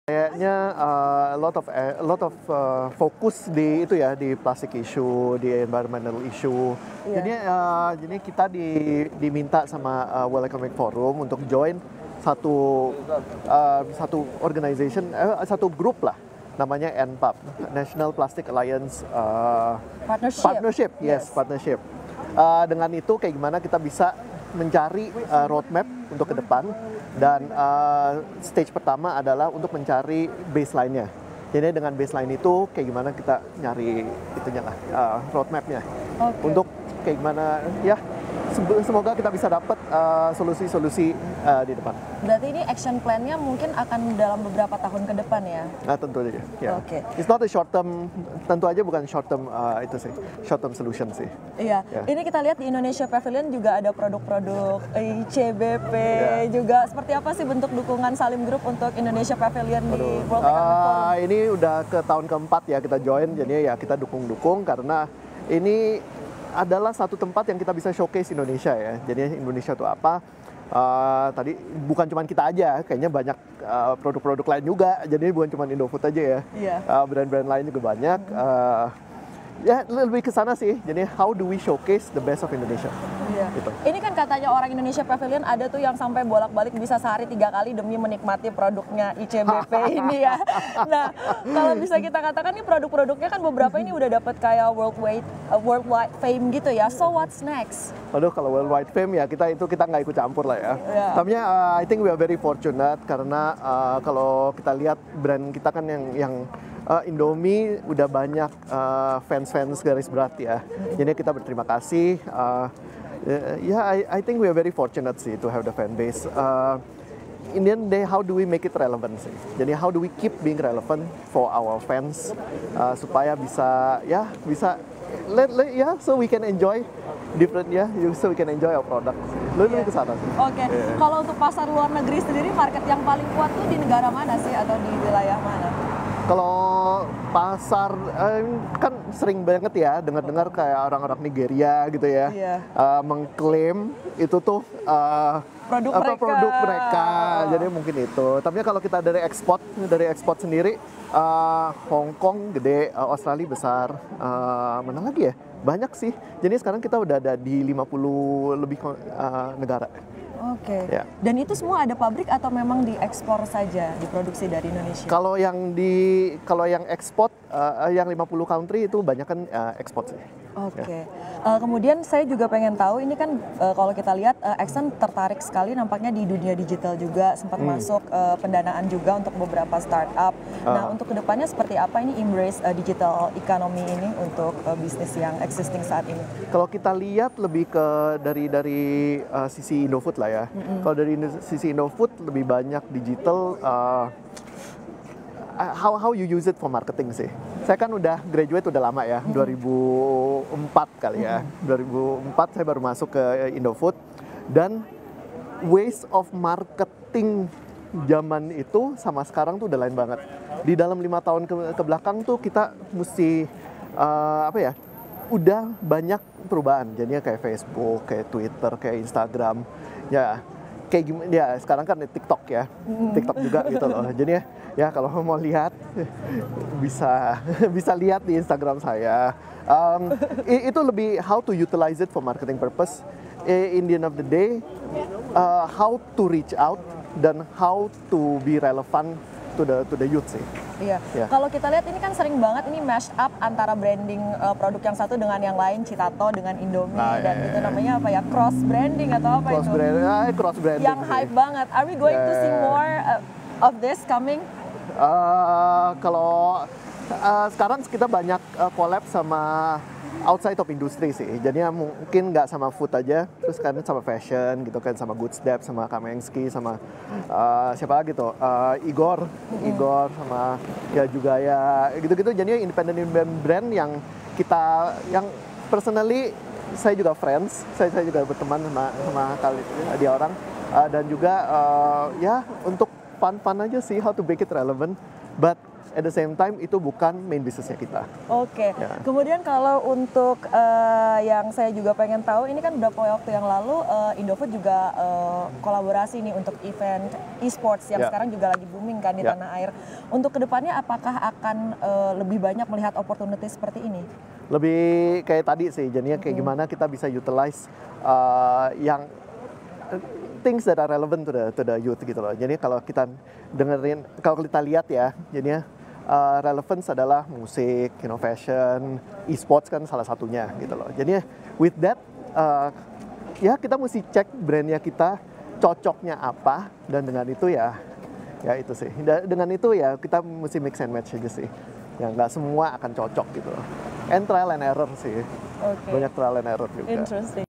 Kayaknya fokus di itu ya, di plastic issue, di environmental issue. Iya. Jadi kita diminta sama World Economic Forum untuk join satu organization, satu grup lah, namanya NPAP, National Plastic Alliance Partnership. Yes, partnership. Dengan itu kayak gimana kita bisa mencari roadmap untuk ke depan, dan stage pertama adalah untuk mencari baseline-nya. Jadi dengan baseline itu kayak gimana kita nyari itunya lah, roadmap-nya. Oke. Untuk kayak gimana ya, semoga kita bisa dapat solusi-solusi di depan. Berarti ini action plan-nya mungkin akan dalam beberapa tahun ke depan ya? Nah, tentu aja. Ya. Oke. It's not a short term, tentu aja bukan short term short term solution sih. Iya, Ya. ini kita lihat di Indonesia Pavilion juga ada produk-produk ICBP Ya. juga. Seperti apa sih bentuk dukungan Salim Group untuk Indonesia Pavilion di World Economic Forum? Ini udah ke tahun keempat ya kita join, jadi ya kita dukung karena ini adalah satu tempat yang kita bisa showcase Indonesia ya. Jadi Indonesia itu apa? Tadi bukan cuma kita aja, kayaknya banyak produk-produk lain juga. Jadi bukan cuma Indofood aja ya. Iya. Brand-brand lain juga banyak. Ya lebih ke sana sih. Jadi how do we showcase the best of Indonesia? Iya. Gitu. Ini kan katanya orang Indonesia Pavilion ada tuh yang sampai bolak-balik bisa sehari 3 kali demi menikmati produknya ICBP ini ya. Nah, kalau bisa kita katakan nih produk-produknya kan beberapa ini udah dapat kayak worldwide fame gitu ya. So what's next? Aduh, kalau worldwide fame ya kita nggak ikut campur lah ya. Yeah. Tapi I think we are very fortunate karena kalau kita lihat brand kita kan yang Indomie udah banyak fans garis berat ya. Jadi kita berterima kasih. I think we are very fortunate sih to have the fan base. In the end day, how do we make it relevant sih? Jadi how do we keep being relevant for our fans supaya bisa so we can enjoy different ya, so we can enjoy our product. Lebih ke sana sih. Oke. Yeah. Kalau untuk pasar luar negeri sendiri, market yang paling kuat tuh di negara mana sih atau di wilayah mana? Kalau pasar kan sering banget ya dengar kayak orang-orang Nigeria gitu ya, Iya. mengklaim itu tuh produk mereka. Jadi mungkin itu. Tapi kalau kita dari ekspor sendiri, Hong Kong gede, Australia besar, mana lagi ya? Banyak sih. Jadi sekarang kita udah ada di 50 lebih negara. Oke. Ya. Dan itu semua ada pabrik atau memang diekspor saja, diproduksi dari Indonesia? Kalau yang ekspor, yang 50 country itu banyak kan ekspor sih. Oke. Kemudian saya juga pengen tahu, ini kan kalau kita lihat Exxon tertarik sekali nampaknya di dunia digital juga, sempat masuk pendanaan juga untuk beberapa startup. Nah, untuk kedepannya seperti apa ini embrace digital economy ini untuk bisnis yang existing saat ini? Kalau kita lihat lebih ke dari sisi Indofood lah ya. Kalau dari sisi Indofood lebih banyak digital. How you use it for marketing sih. Saya kan udah graduate udah lama ya, 2004 kali ya. 2004 saya baru masuk ke Indofood, dan ways of marketing zaman itu sama sekarang tuh udah lain banget. Di dalam 5 tahun ke belakang tuh kita mesti udah banyak perubahan. Jadinya kayak Facebook, kayak Twitter, kayak Instagram. Ya, kayak gimana ya, sekarang kan TikTok ya. TikTok juga gitu loh. Jadi ya kalau mau lihat bisa lihat di Instagram saya. Itu lebih how to utilize it for marketing purpose. In the end of the day, how to reach out dan how to be relevant to the youth sih. Iya. Yeah. Kalau kita lihat ini kan sering banget ini mash up antara branding produk yang satu dengan yang lain, Citato dengan Indomie, dan itu namanya apa ya, cross branding atau apa Cross branding. Yang sih. hype banget. Are we going to see more of this coming? Kalau sekarang kita banyak collab sama outside of industry sih. Jadi mungkin nggak sama food aja, terus kan sama fashion gitu kan, sama Good Step, sama Kamengski, sama siapa lagi tuh, Igor sama ya juga ya gitu-gitu. Jadi independent brand yang personally saya juga friends, saya juga berteman sama dia orang, dan juga ya untuk fun aja sih how to make it relevant, but at the same time itu bukan main bisnisnya kita. Oke. Ya. Kemudian kalau untuk yang saya juga pengen tahu, ini kan beberapa waktu yang lalu Indofood juga kolaborasi nih untuk event e-sports yang Ya. sekarang juga lagi booming kan di Ya. tanah air. Untuk kedepannya apakah akan lebih banyak melihat opportunity seperti ini? Lebih kayak tadi sih, jadinya kayak gimana kita bisa utilize yang things that are relevant to the youth gitu loh. Jadi kalau kita dengerin, kalau kita lihat ya, jadinya relevance adalah musik, fashion, e-sports kan salah satunya gitu loh. Jadi with that, ya kita mesti cek brandnya kita cocoknya apa, dan dengan itu ya itu sih. Dengan itu ya kita mesti mix and match aja sih. Ya nggak semua akan cocok gitu loh. And trial and error sih. Oke. Banyak trial and error juga. Interesting.